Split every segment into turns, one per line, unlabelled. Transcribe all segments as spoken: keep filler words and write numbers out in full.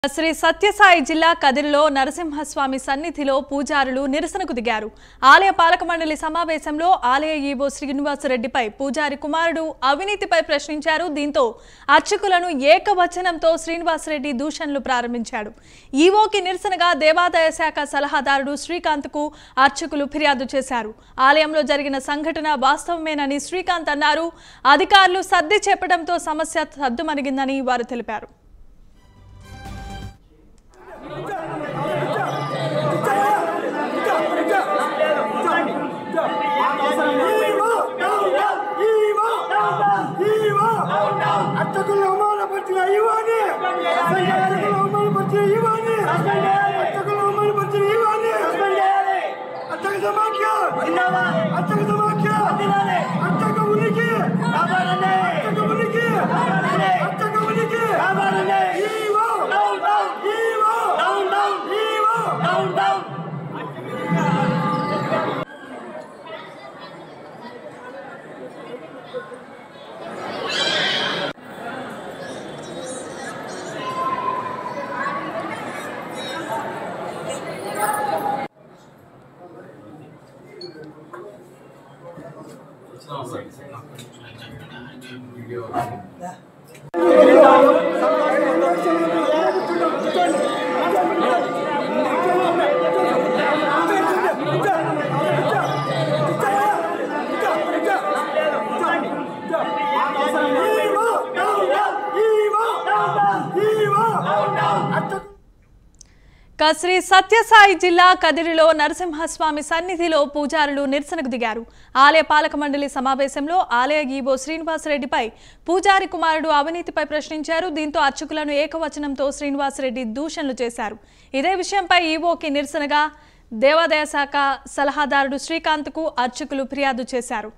శ్రీ సత్యసాయి జిల్లా కదిరిలో నరసింహస్వామి సన్నిధిలో పూజారులు నిరసనకు దిగారు. ఆలయ పాలక మండలి సమావేశంలో ఆలయ ఈవో శ్రీనివాసరెడ్డిపై పూజారి కుమారుడు అవినీతిపై ప్రశ్నించారు. దీంతో అర్చకులను ఏకవచనంతో శ్రీనివాసరెడ్డి దూషణలు ప్రారంభించాడు. ఈవోకి నిరసనగా దేవాదాయ శాఖ సలహాదారుడు శ్రీకాంత్కు అర్చకులు ఫిర్యాదు చేశారు. ఆలయంలో జరిగిన సంఘటన వాస్తవమేనని శ్రీకాంత్ అన్నారు. అధికారులు సర్ది చెప్పడంతో సమస్య సద్దుమణిగిందని వారు తెలిపారు. శ్రీ సత్యసాయి జిల్లా కదిరిలో నరసింహస్వామి సన్నిధిలో పూజారులు నిరసనకు దిగారు. ఆలయ పాలక మండలి సమావేశంలో ఆలయ ఈవో శ్రీనివాసరెడ్డిపై పూజారి కుమారుడు అవినీతిపై ప్రశ్నించారు. దీంతో అర్చకులను ఏకవచనంతో శ్రీనివాసరెడ్డి దూషణలు చేశారు. ఇదే విషయంపై ఈవోకి నిరసనగా దేవాదాయ శాఖ సలహాదారుడు శ్రీకాంత్కు అర్చకులు ఫిర్యాదు చేశారు.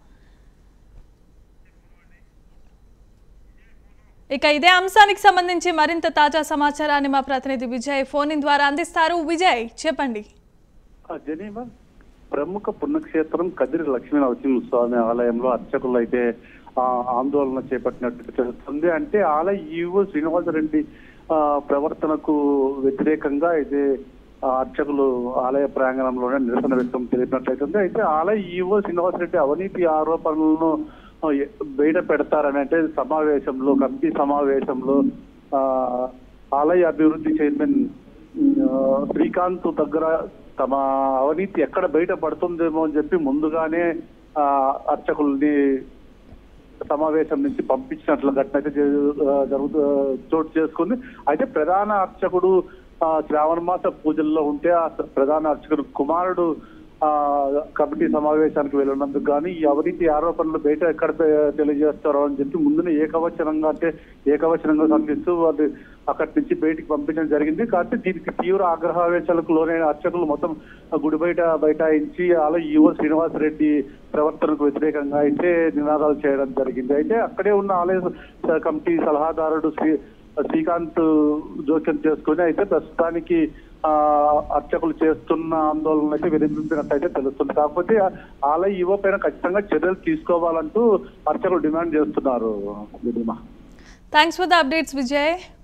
ఇక ఇదే అంశానికి సంబంధించి మరింత తాజా సమాచారాన్ని మా ప్రతినిధి విజయ్ ఫోన్ ఇన్ ద్వారా అందిస్తారు. విజయ్, చెప్పండి.
జనీమా ప్రముఖ పుణ్యక్షేత్రం కదిరి లక్ష్మీ నరసింహస్వామి ఆలయంలో అర్చకులు అయితే ఆందోళన చేపట్టినట్టు తెలుస్తుంది. అంటే ఆలయ ఈవో శ్రీనివాసరెడ్డి ప్రవర్తనకు వ్యతిరేకంగా అయితే అర్చకులు ఆలయ ప్రాంగణంలోనే నిరసన వ్యక్తం తెలిపినట్లయితుంది. అయితే ఆలయ ఈవో శ్రీనివాసరెడ్డి అవినీతి ఆరోపణలను బయట పెడతారని అంటే సమావేశంలో కమిటీ సమావేశంలో ఆ ఆలయ అభివృద్ధి చైర్మన్ శ్రీకాంత్ దగ్గర తమ అవినీతి ఎక్కడ బయట పడుతుందేమో అని చెప్పి ముందుగానే ఆ అర్చకుల్ని సమావేశం నుంచి పంపించినట్లు ఘటన అయితే జరుగుతూ చోటు చేసుకుంది. అయితే ప్రధాన అర్చకుడు శ్రావణ మాస పూజల్లో ఉంటే ఆ ప్రధాన అర్చకుడు కుమారుడు ఆ కమిటీ సమావేశానికి వెళ్ళినందుకు కానీ ఈ అవినీతి ఆరోపణలు బయట ఎక్కడ తెలియజేస్తారో అని చెప్పి ముందునే ఏకవచనంగా అంటే ఏకవచనంగా సంధిస్తూ అది అక్కడి నుంచి బయటికి పంపించడం జరిగింది. కాబట్టి దీనికి తీవ్ర ఆగ్రహావేశాలకు లోనైన అర్చకులు మొత్తం గుడి బయట బైఠాయించి అలా ఈవో శ్రీనివాసరెడ్డి ప్రవర్తనకు వ్యతిరేకంగా అయితే నినాదాలు చేయడం జరిగింది. అయితే అక్కడే ఉన్న ఆలయ కమిటీ సలహాదారుడు శ్రీ శ్రీకాంత్ జోక్యం చేసుకుని అయితే ప్రస్తుతానికి ఆ అర్చకులు చేస్తున్న ఆందోళన అయితే విరమించినట్టయితే తెలుస్తుంది. కాకపోతే ఆలయ ఈవో పైన ఖచ్చితంగా చర్యలు తీసుకోవాలంటూ అర్చకులు డిమాండ్ చేస్తున్నారు.
Thanks for the updates Vijay.